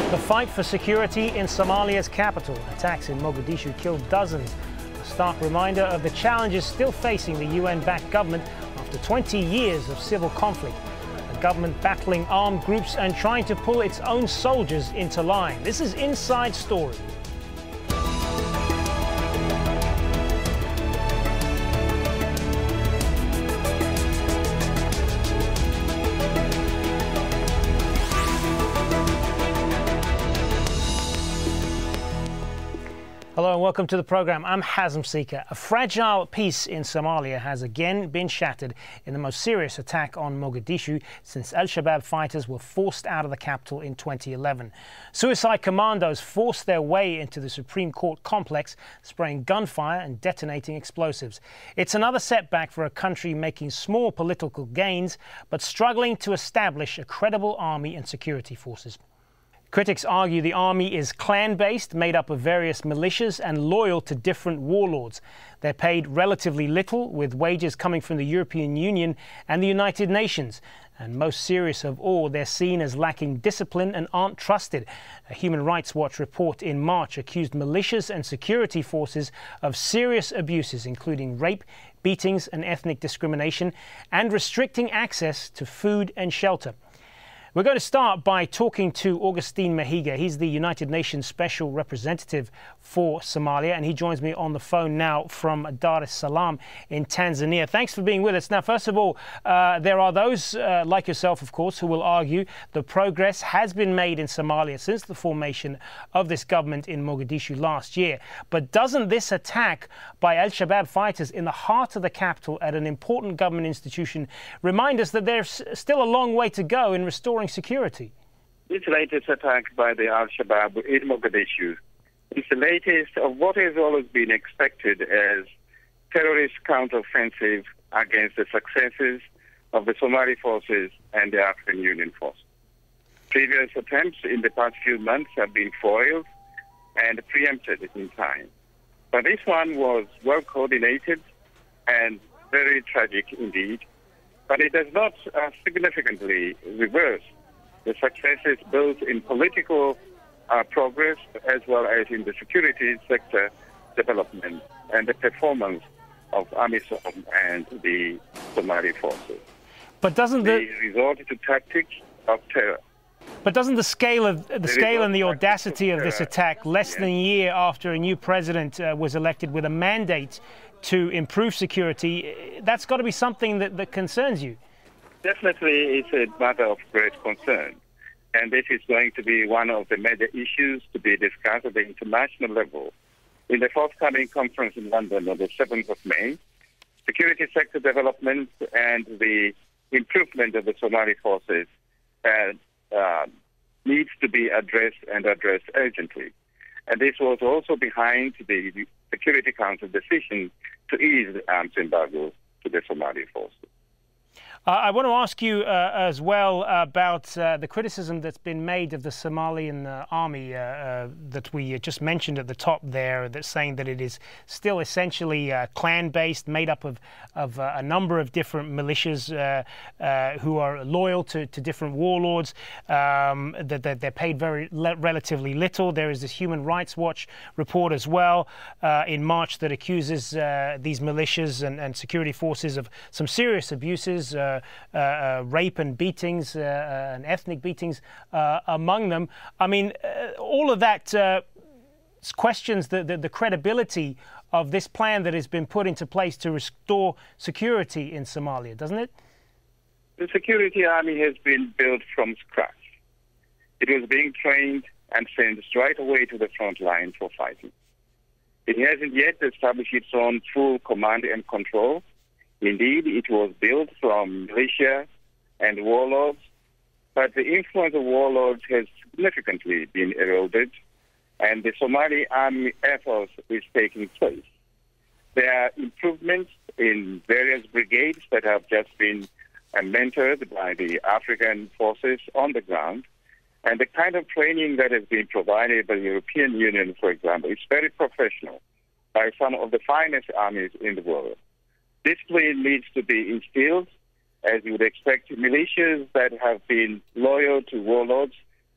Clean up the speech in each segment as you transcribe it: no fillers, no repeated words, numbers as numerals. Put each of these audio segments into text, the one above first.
The fight for security in Somalia's capital. Attacks in Mogadishu killed dozens. A stark reminder of the challenges still facing the UN-backed government after 20 years of civil conflict. The government battling armed groups and trying to pull its own soldiers into line. This is Inside Story. Hello and welcome to the program. I'm Hazem Sika. A fragile peace in Somalia has again been shattered in the most serious attack on Mogadishu since Al-Shabaab fighters were forced out of the capital in 2011. Suicide commandos forced their way into the Supreme Court complex, spraying gunfire and detonating explosives. It's another setback for a country making small political gains, but struggling to establish a credible army and security forces. Critics argue the army is clan-based, made up of various militias and loyal to different warlords. They're paid relatively little, with wages coming from the European Union and the United Nations. And most serious of all, they're seen as lacking discipline and aren't trusted. A Human Rights Watch report in March accused militias and security forces of serious abuses, including rape, beatings and ethnic discrimination, and restricting access to food and shelter. We're going to start by talking to Augustine Mahiga. He's the United Nations Special Representative for Somalia, and he joins me on the phone now from Dar es Salaam in Tanzania. Thanks for being with us. Now, first of all, there are those like yourself, of course, who will argue the progress has been made in Somalia since the formation of this government in Mogadishu last year. But doesn't this attack by Al-Shabaab fighters in the heart of the capital at an important government institution remind us that there's still a long way to go in restoring security? This latest attack by the Al-Shabaab in Mogadishu is the latest of what has always been expected as terrorist counteroffensive against the successes of the Somali forces and the African Union force. Previous attempts in the past few months have been foiled and preempted in time. But this one was well coordinated and very tragic indeed. But it does not significantly reverse the successes both in political progress as well as in the security sector development and the performance of AMISOM and the Somali forces. But doesn't they resort to tactics of terror? But doesn't the scale and the audacity of this attack, less than a year after a new president was elected with a mandate to improve security, that's got to be something that concerns you? Definitely, it's a matter of great concern. And this is going to be one of the major issues to be discussed at the international level. In the forthcoming conference in London on the 7th of May, security sector development and the improvement of the Somali forces needs to be addressed and addressed urgently. And this was also behind the Security Council decision to ease the arms embargo to the Somali forces. I want to ask you as well about the criticism that's been made of the Somalian army that we just mentioned at the top there, that's saying that it is still essentially clan-based, made up of a number of different militias who are loyal to different warlords, that they're paid relatively little. There is this Human Rights Watch report as well in March that accuses these militias and security forces of some serious abuses, rape and beatings and ethnic beatings among them. I mean, all of that questions the credibility of this plan that has been put into place to restore security in Somalia, doesn't it? The security army has been built from scratch. It was being trained and sent straight away to the front line for fighting. It hasn't yet established its own full command and control. Indeed, it was built from militia and warlords, but the influence of warlords has significantly been eroded, and the Somali army efforts is taking place. There are improvements in various brigades that have just been mentored by the African forces on the ground, and the kind of training that has been provided by the European Union, for example, is very professional by some of the finest armies in the world. Discipline needs to be instilled, as you would expect. Militias that have been loyal to warlords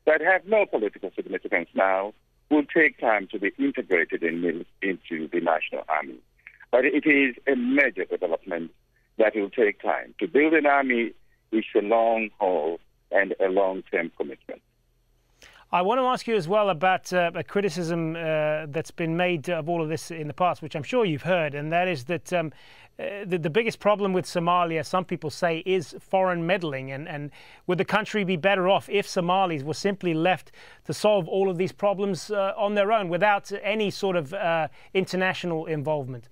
that have no political significance now will take time to be integrated into the National Army. But it is a major development that will take time. To build an army is a long haul and a long-term commitment. I want to ask you as well about a criticism that's been made of all of this in the past, which I'm sure you've heard, and that is that the biggest problem with Somalia, some people say, is foreign meddling. And would the country be better off if Somalis were simply left to solve all of these problems on their own without any sort of international involvement?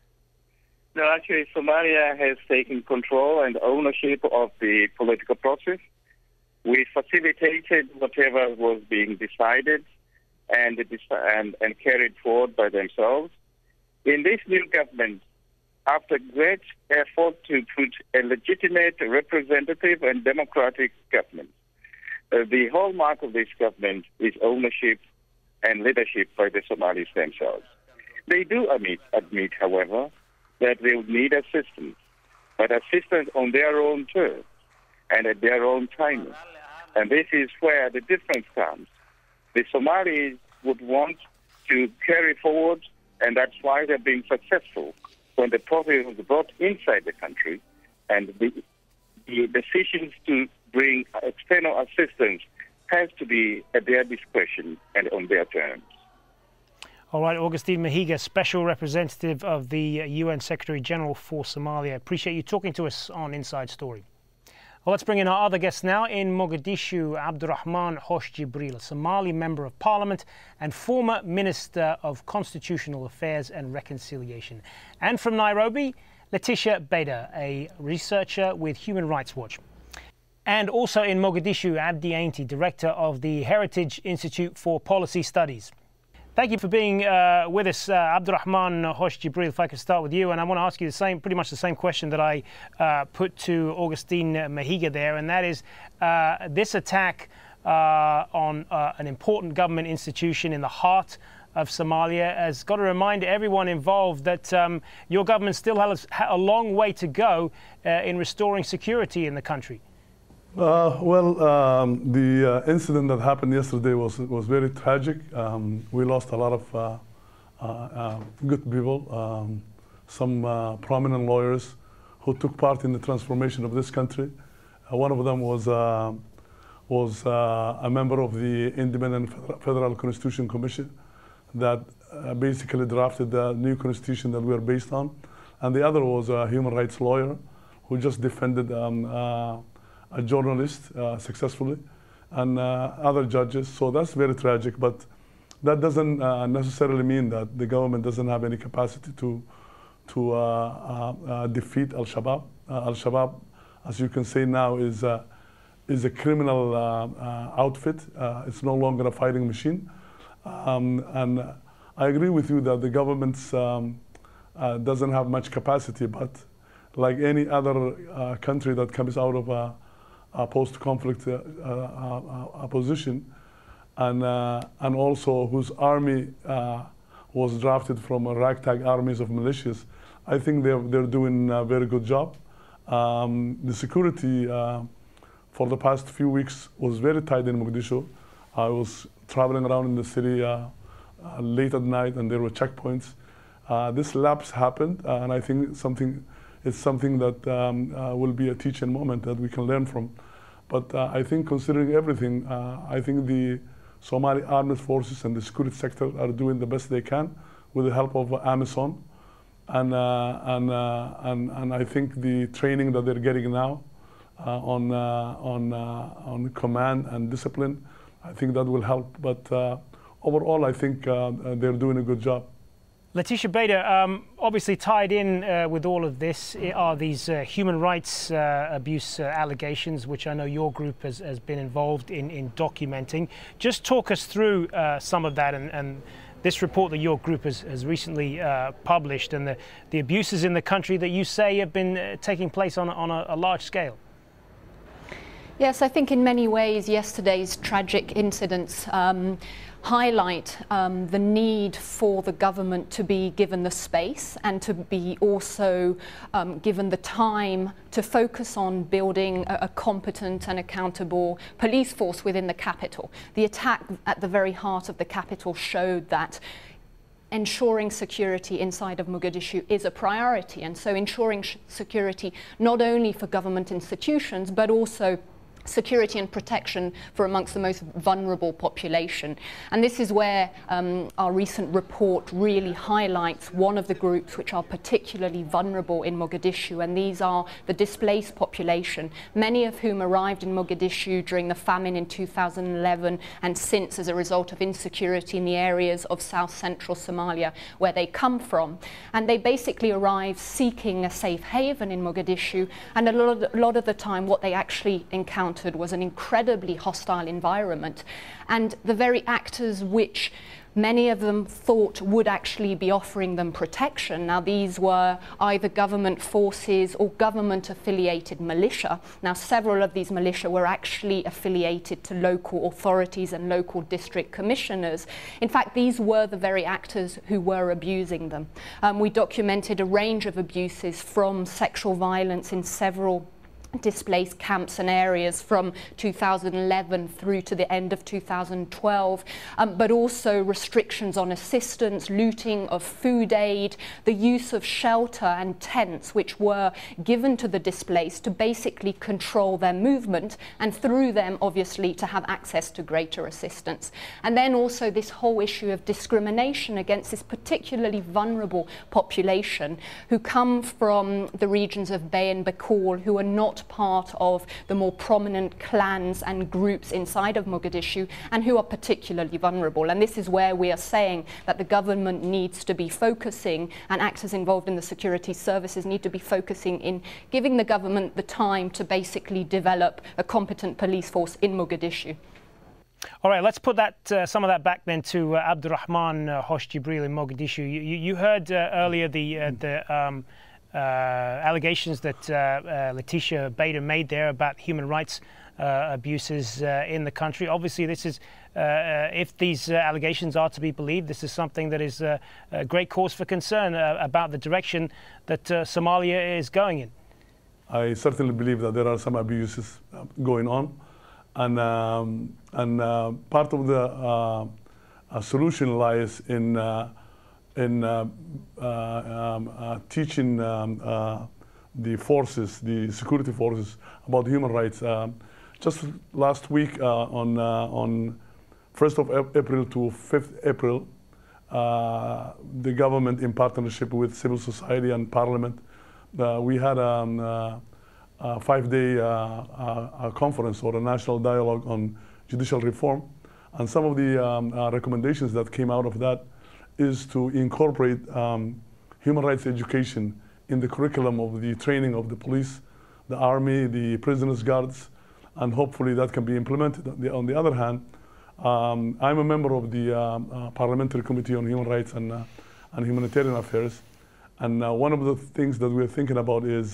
No, actually, Somalia has taken control and ownership of the political process. We facilitated whatever was being decided and carried forward by themselves. In this new government, after great effort to put a legitimate, representative and democratic government, the hallmark of this government is ownership and leadership by the Somalis themselves. They do admit, however, that they would need assistance, but assistance on their own terms and at their own timing. And this is where the difference comes. The Somalis would want to carry forward, and that's why they're being successful when the process was brought inside the country, and the decisions to bring external assistance has to be at their discretion and on their terms. All right, Augustine Mahiga, Special Representative of the UN Secretary General for Somalia. Appreciate you talking to us on Inside Story. Well, let's bring in our other guest now. In Mogadishu, Abdurrahman Hosh Jibril, a Somali Member of Parliament and former Minister of Constitutional Affairs and Reconciliation. And from Nairobi, Letitia Beda, a researcher with Human Rights Watch. And also in Mogadishu, Abdi Ainti, Director of the Heritage Institute for Policy Studies. Thank you for being with us, Abdurrahman Hosh Jibril. If I could start with you, and I want to ask you pretty much the same question that I put to Augustine Mahiga there, and that is this attack on an important government institution in the heart of Somalia has got to remind everyone involved that your government still has a long way to go in restoring security in the country. The incident that happened yesterday was very tragic. We lost a lot of good people, some prominent lawyers who took part in the transformation of this country. One of them was a member of the Independent Federal Constitution Commission that basically drafted the new constitution that we are based on. And the other was a human rights lawyer who just defended a journalist successfully, and other judges. So that's very tragic, but that doesn't necessarily mean that the government doesn't have any capacity to defeat Al-Shabaab. Al-Shabaab, as you can say now, is a criminal outfit. It's no longer a fighting machine. And I agree with you that the government doesn't have much capacity, but like any other country that comes out of a post-conflict opposition, and also whose army was drafted from a ragtag armies of militias, I think they're doing a very good job. The security for the past few weeks was very tight in Mogadishu. I was traveling around in the city late at night, and there were checkpoints. This lapse happened, and I think it's something that will be a teaching moment that we can learn from. But I think considering everything, I think the Somali armed forces and the security sector are doing the best they can with the help of AMISOM. And I think the training that they're getting now on command and discipline, I think that will help. But overall, I think they're doing a good job. Letitia Beda, obviously tied in with all of this are these human rights abuse allegations, which I know your group has been involved in documenting. Just talk us through some of that and this report that your group has recently published, and the abuses in the country that you say have been taking place on a large scale. Yes, I think in many ways yesterday's tragic incidents highlight the need for the government to be given the space and to be also given the time to focus on building a competent and accountable police force within the capital. The attack at the very heart of the capital showed that ensuring security inside of Mogadishu is a priority, and so ensuring security not only for government institutions but also security and protection for amongst the most vulnerable population. And this is where our recent report really highlights one of the groups which are particularly vulnerable in Mogadishu, and these are the displaced population, many of whom arrived in Mogadishu during the famine in 2011 and since as a result of insecurity in the areas of south-central Somalia where they come from. And they basically arrived seeking a safe haven in Mogadishu, and a lot of the time what they actually encountered was an incredibly hostile environment, and the very actors which many of them thought would actually be offering them protection. Now, these were either government forces or government-affiliated militia. Now, several of these militia were actually affiliated to local authorities and local district commissioners. In fact, these were the very actors who were abusing them. We documented a range of abuses, from sexual violence in several displaced camps and areas from 2011 through to the end of 2012, but also restrictions on assistance, looting of food aid, the use of shelter and tents which were given to the displaced to basically control their movement and through them obviously to have access to greater assistance. And then also this whole issue of discrimination against this particularly vulnerable population who come from the regions of Bay and Bakol, who are not part of the more prominent clans and groups inside of Mogadishu and who are particularly vulnerable. And this is where we are saying that the government needs to be focusing, and actors involved in the security services need to be focusing in giving the government the time to basically develop a competent police force in Mogadishu. All right, let's put that some of that back then to Abdurrahman Hosh Jibril in Mogadishu. You heard earlier the allegations that Letitia Bader made there about human rights abuses in the country. Obviously, this is, if these allegations are to be believed, this is something that is a great cause for concern about the direction that Somalia is going in. I certainly believe that there are some abuses going on, and part of the solution lies in teaching the forces, the security forces, about human rights. Just last week, on 1st of April to 5th April, the government, in partnership with civil society and parliament, we had a 5-day conference or a national dialogue on judicial reform. And some of the recommendations that came out of that is to incorporate human rights education in the curriculum of the training of the police, the army, the prisoners' guards, and hopefully that can be implemented. On the other hand, I'm a member of the Parliamentary Committee on Human Rights and Humanitarian Affairs, and one of the things that we're thinking about is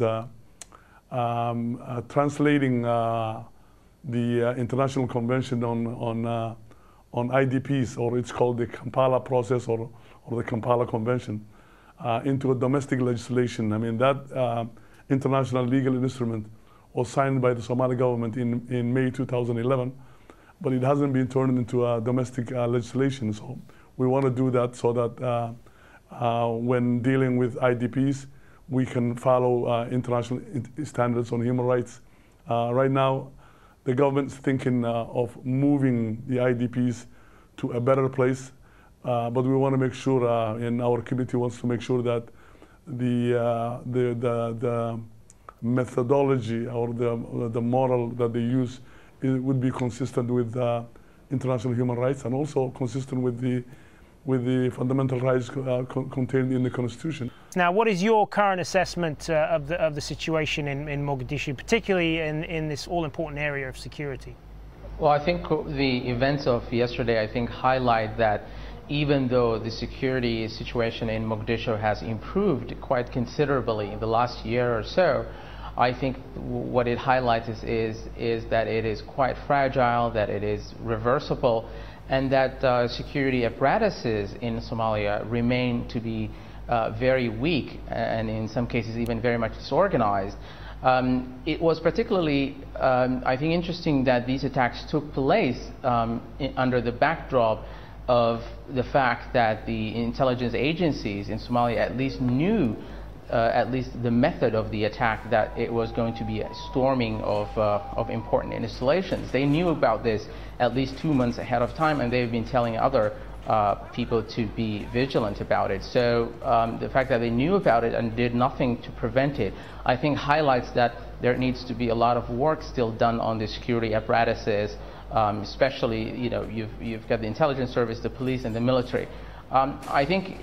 translating the International Convention on IDPs, or it's called the Kampala process or the Kampala Convention, into a domestic legislation. I mean, that international legal instrument was signed by the Somali government in May 2011, but it hasn't been turned into a domestic legislation. So we want to do that so that when dealing with IDPs, we can follow international standards on human rights. Right now, the government's thinking of moving the IDPs to a better place, but we want to make sure, and our committee wants to make sure that the methodology or the model that they use would be consistent with international human rights and also consistent with the fundamental rights contained in the Constitution. Now, what is your current assessment of the situation in Mogadishu, particularly in this all-important area of security? Well, I think the events of yesterday, I think, highlight that even though the security situation in Mogadishu has improved quite considerably in the last year or so, I think what it highlights is that it is quite fragile, that it is reversible, and that security apparatuses in Somalia remain to be very weak, and in some cases even very much disorganized. It was particularly, I think, interesting that these attacks took place under the backdrop of the fact that the intelligence agencies in Somalia at least knew at least the method of the attack, that it was going to be a storming of important installations. They knew about this at least 2 months ahead of time, and they've been telling other people to be vigilant about it. So the fact that they knew about it and did nothing to prevent it, I think highlights that there needs to be a lot of work still done on the security apparatuses, especially, you know, you've got the intelligence service, the police, and the military. I think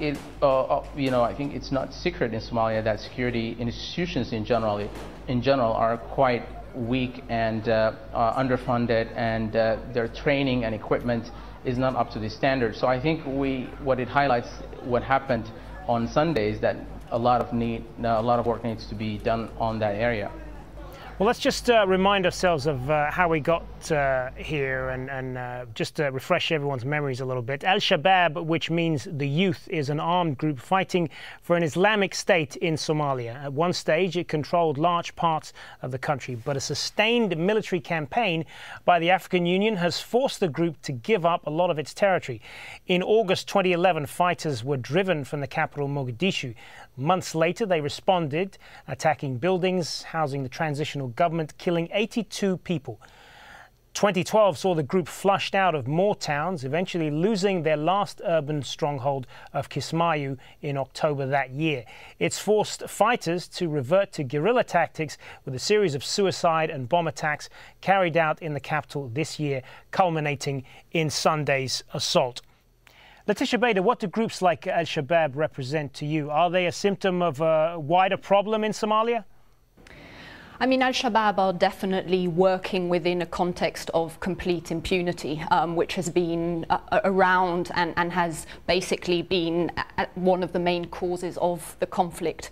I think it's not secret in Somalia that security institutions in general are quite weak and underfunded, and their training and equipment is not up to the standard. So I think what it highlights, what happened on Sunday, is that a lot of work needs to be done on that area. Well, let's just remind ourselves of how we got here and just refresh everyone's memories a little bit. Al-Shabaab, which means the youth, is an armed group fighting for an Islamic State in Somalia. At one stage, it controlled large parts of the country, but a sustained military campaign by the African Union has forced the group to give up a lot of its territory. In August 2011, fighters were driven from the capital, Mogadishu. Months later, they responded, attacking buildings housing the transitional government, killing 82 people. 2012 saw the group flushed out of more towns, eventually losing their last urban stronghold of Kismayu in October that year. It's forced fighters to revert to guerrilla tactics with a series of suicide and bomb attacks carried out in the capital this year, culminating in Sunday's assault. Letitia Bader, what do groups like Al-Shabaab represent to you? Are they a symptom of a wider problem in Somalia? I mean, Al-Shabaab are definitely working within a context of complete impunity, which has been around and has basically been one of the main causes of the conflict.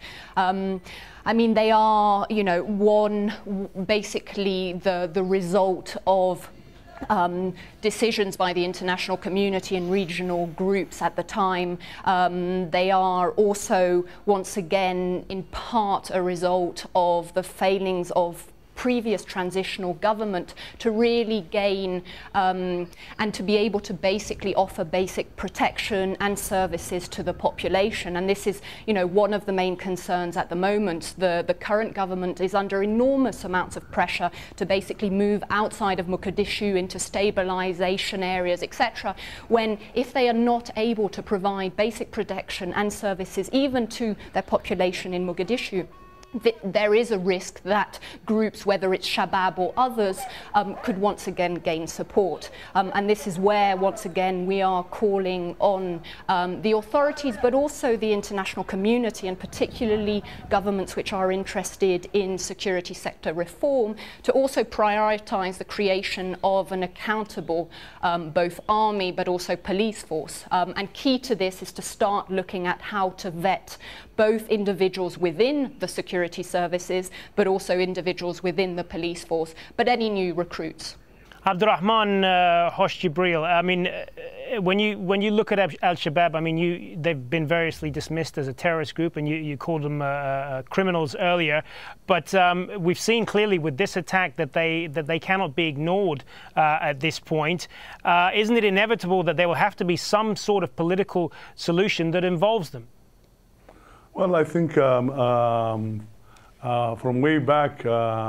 I mean, they are, you know, basically the result of decisions by the international community and regional groups at the time. They are also, once again, in part a result of the failings of previous transitional government to really gain and to be able to basically offer basic protection and services to the population. And this is, you know, one of the main concerns at the moment. The current government is under enormous amounts of pressure to basically move outside of Mogadishu into stabilization areas, etc., when if they are not able to provide basic protection and services even to their population in Mogadishu, there is a risk that groups, whether it's Shabaab or others, could once again gain support. And this is where, once again, we are calling on the authorities, but also the international community, and particularly governments which are interested in security sector reform, to also prioritize the creation of an accountable both army but also police force. And key to this is to start looking at how to vet both individuals within the security services, but also individuals within the police force, but any new recruits. Abdurrahman Hosh Jibril, I mean, when you look at Al-Shabaab, I mean, they've been variously dismissed as a terrorist group, and you called them criminals earlier. But we've seen clearly with this attack that they cannot be ignored at this point. Isn't it inevitable that there will have to be some sort of political solution that involves them? Well, I think from way back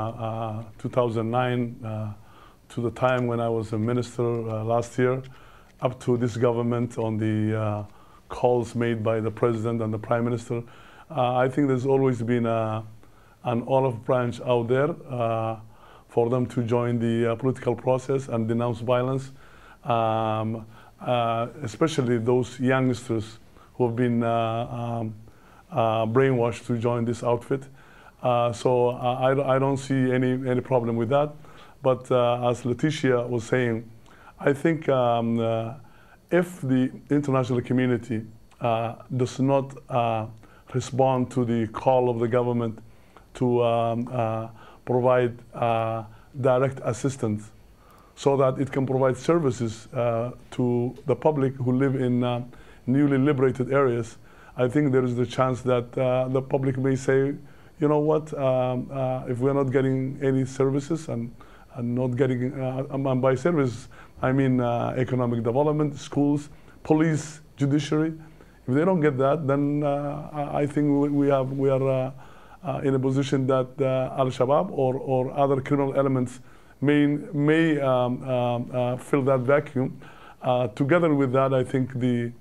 2009 to the time when I was a minister last year, up to this government, on the calls made by the president and the prime minister, I think there's always been an olive branch out there for them to join the political process and denounce violence, especially those youngsters who have been brainwashed to join this outfit. So I don't see any problem with that. But as Letitia was saying, I think if the international community does not respond to the call of the government to provide direct assistance so that it can provide services to the public who live in newly liberated areas. I think there is the chance that the public may say, you know what, if we're not getting any services and not getting, and by service, I mean economic development, schools, police, judiciary. If they don't get that, then I think we are in a position that Al-Shabaab or other criminal elements may fill that vacuum. Together with that, I think the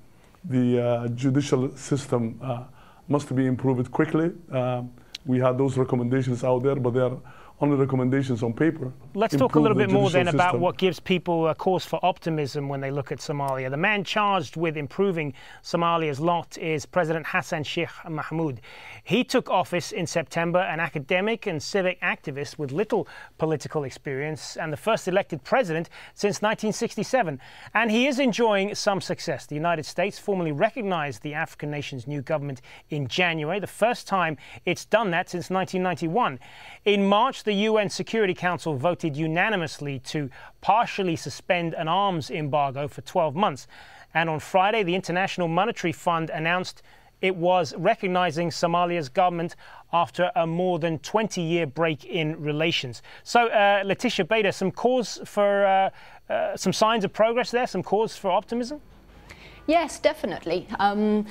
judicial system must be improved quickly. We had those recommendations out there, but they are only recommendations on paper. Let's talk a little bit more then about what gives people a cause for optimism when they look at Somalia. The man charged with improving Somalia's lot is President Hassan Sheikh Mohamud. He took office in September, an academic and civic activist with little political experience and the first elected president since 1967. And he is enjoying some success. The United States formally recognized the African nation's new government in January, the first time it's done that since 1991. In March, the UN Security Council voted unanimously to partially suspend an arms embargo for 12 months. And on Friday, the International Monetary Fund announced it was recognizing Somalia's government after a more than 20-year break in relations. So, Letitia Beda, some cause for some signs of progress there, some cause for optimism? Yes, definitely. And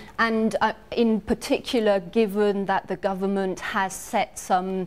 in particular, given that the government has set some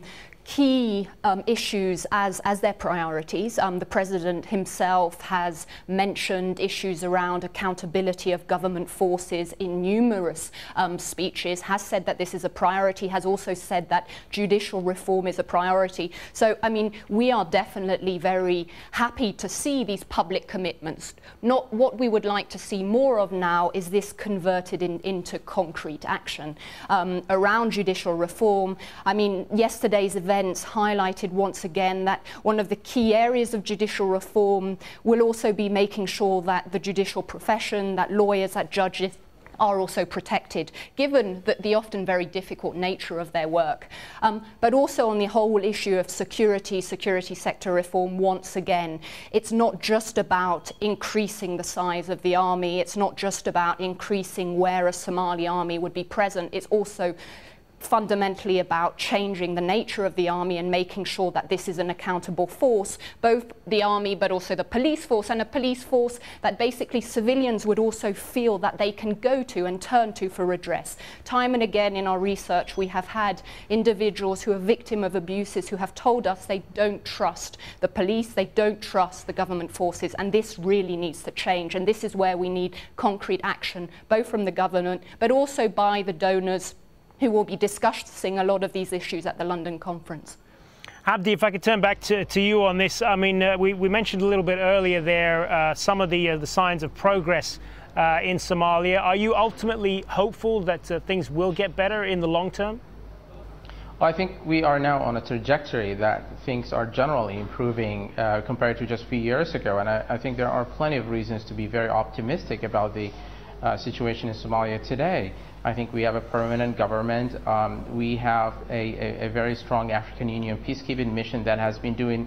key issues as their priorities. The President himself has mentioned issues around accountability of government forces in numerous speeches, has said that this is a priority, has also said that judicial reform is a priority. So, I mean, we are definitely very happy to see these public commitments. Not what we would like to see more of now is this converted into concrete action. Around judicial reform, I mean, yesterday's events highlighted once again that one of the key areas of judicial reform will also be making sure that the judicial profession, that lawyers, that judges are also protected, given the often very difficult nature of their work. But also on the whole issue of security sector reform, once again, it's not just about increasing the size of the army, it's not just about increasing where a Somali army would be present, it's also fundamentally about changing the nature of the army and making sure that this is an accountable force, both the army but also the police force, and a police force that basically civilians would also feel that they can go to and turn to for redress. Time and again in our research we have had individuals who are victim of abuses who have told us they don't trust the police, they don't trust the government forces, and this really needs to change, and this is where we need concrete action, both from the government but also by the donors who will be discussing a lot of these issues at the London conference. Abdi, if I could turn back to you on this. I mean, we mentioned a little bit earlier there some of the signs of progress in Somalia. Are you ultimately hopeful that things will get better in the long term? Well, I think we are now on a trajectory that things are generally improving compared to just a few years ago, and I think there are plenty of reasons to be very optimistic about the situation in Somalia today. I think we have a permanent government. We have a very strong African Union peacekeeping mission that has been doing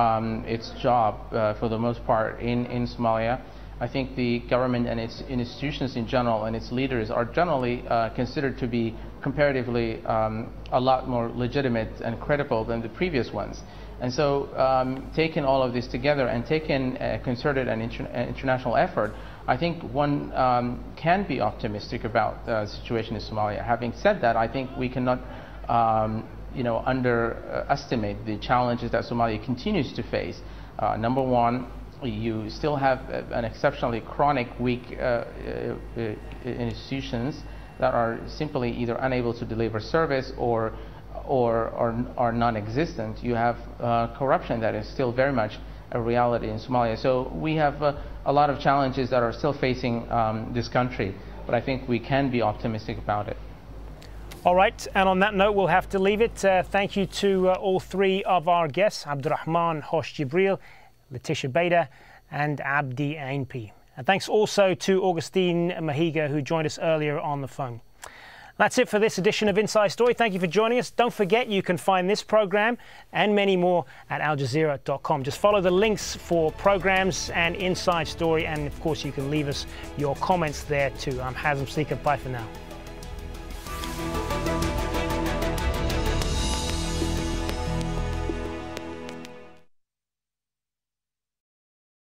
its job for the most part in Somalia. I think the government and its institutions in general and its leaders are generally considered to be comparatively a lot more legitimate and credible than the previous ones. And so taking all of this together and taking a concerted and international effort, I think one can be optimistic about the situation in Somalia. Having said that, I think we cannot underestimate the challenges that Somalia continues to face. Number one, you still have an exceptionally chronic, weak institutions that are simply either unable to deliver service or are non-existent. You have corruption that is still very much a reality in Somalia. So we have a lot of challenges that are still facing this country, but I think we can be optimistic about it. All right, and on that note, we'll have to leave it. Thank you to all three of our guests, Abdurrahman Hosh Jibril, Letitia Beda, and Abdi Ainpi. And thanks also to Augustine Mahiga, who joined us earlier on the phone. That's it for this edition of Inside Story. Thank you for joining us. Don't forget, you can find this program and many more at aljazeera.com. Just follow the links for programs and Inside Story, and of course you can leave us your comments there too. I'm Hazem Sika. Bye for now.